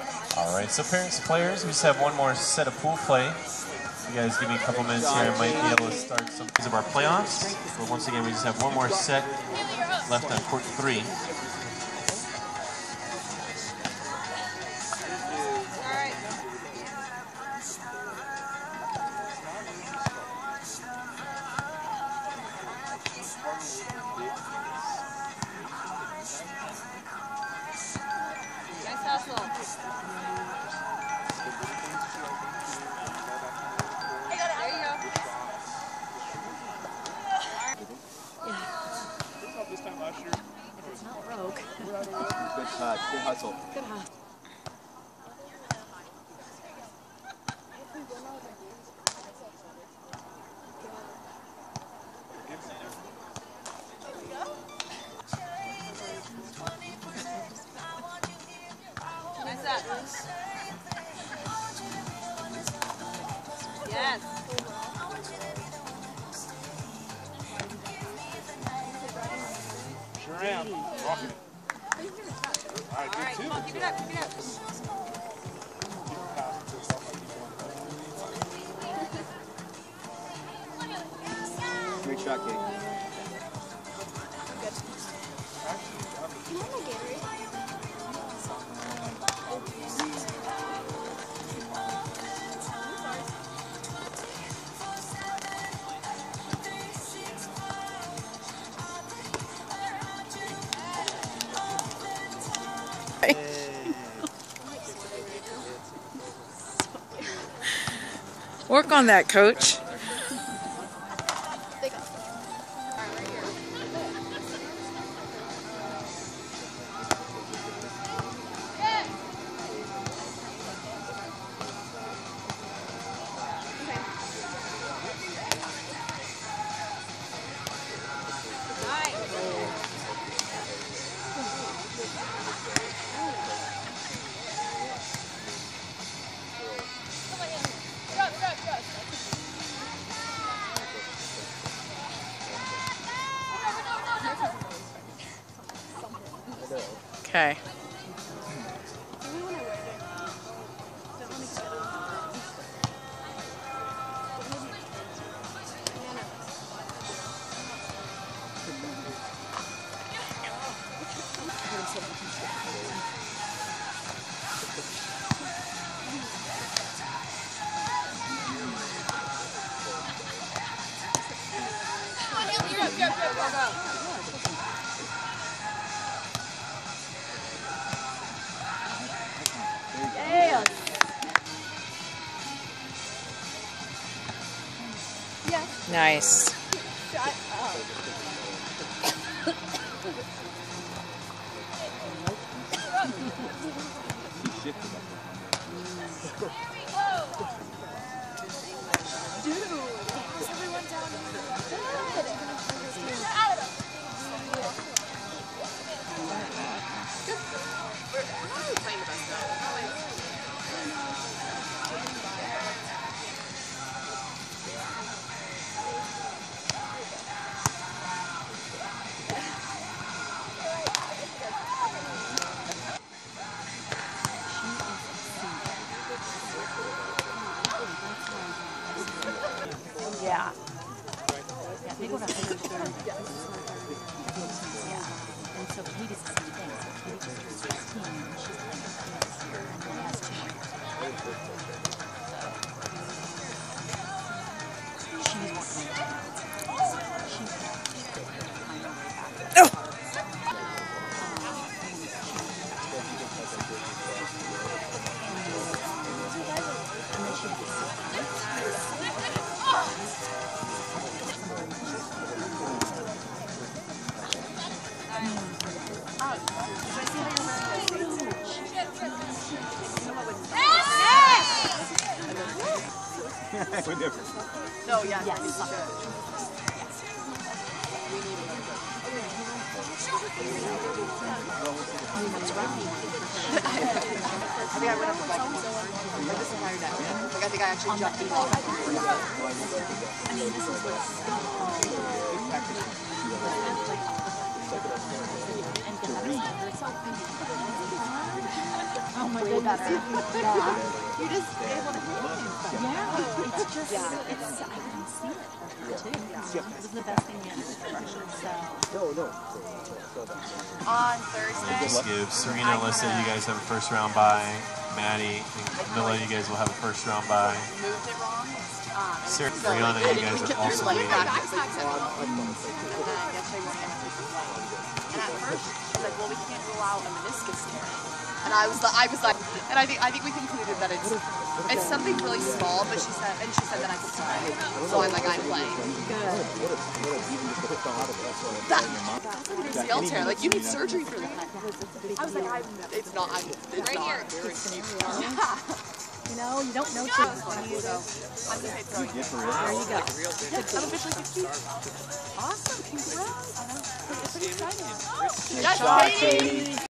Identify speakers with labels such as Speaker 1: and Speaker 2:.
Speaker 1: Alright, so parents, players, we just have one more set of pool play. You guys give me a couple minutes here, I might be able to start some of our playoffs. But once again, we just have one more set left on court 3.
Speaker 2: It's not broke.
Speaker 3: Good touch, good hustle.
Speaker 2: Good hustle.
Speaker 4: Yes.
Speaker 5: Sure am. Rocking it. All right,
Speaker 4: Come on, keep it up, keep it up.
Speaker 3: Great shot, Kate.
Speaker 2: Work on that, coach. Okay. Nice. Yeah. Yeah, they go to high school. Yeah. And so Katie's the same thing. So Katie just turned 16 and she's playing 15 this year and then has 2 more years. She's working on it.
Speaker 3: We're different.
Speaker 2: No, yeah, yes. It's not good. That's right. I think I went up the ball like this entire day. Like I think I actually jumped in. I mean, this is what's Oh my goodness. Better. Yeah. You're just able to hit him. Yeah. It's just, I can see it too. Yeah. This is the best thing yet. So. On Thursday.
Speaker 1: Just give Serena, Alyssa, you guys have a first round bye. Maddie and Camilla, you guys will have a first round bye.
Speaker 2: Moved it wrong.
Speaker 1: Sarah and Brianna, you guys are also
Speaker 2: like
Speaker 1: leading.
Speaker 2: and then yesterday we were in and at first she's like, well, we can't rule out a meniscus tear. And I was like, and I think we concluded that it's something really small, but she said that I could play. So I'm like, I'm playing. Good. That's like an ACL tear. Like, you need surgery for that. I was like, it's not. Right here. You know, you don't know too much. I'm just throwing. There you go. Yeah, I'm officially 16. Awesome. Congrats. It's pretty exciting. Yes, Katie.